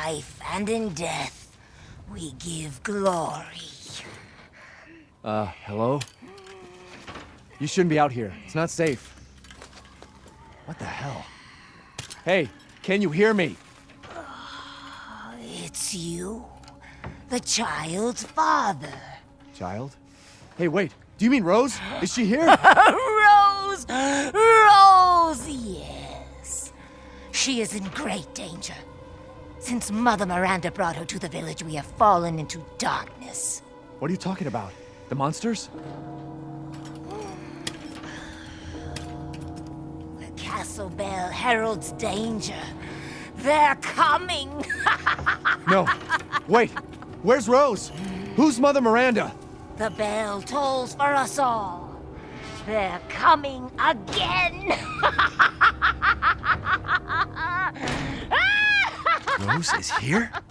life and in death, we give glory. Hello? You shouldn't be out here. It's not safe. What the hell? Hey, can you hear me? It's you, the child's father. Child? Hey, wait. Do you mean Rose? Is she here? Rose! Rose, yes. She is in great danger. Since Mother Miranda brought her to the village, we have fallen into darkness. What are you talking about? The monsters? The castle bell heralds danger. They're coming! No. Wait. Where's Rose? Who's Mother Miranda? The bell tolls for us all. They're coming again! Rose is here?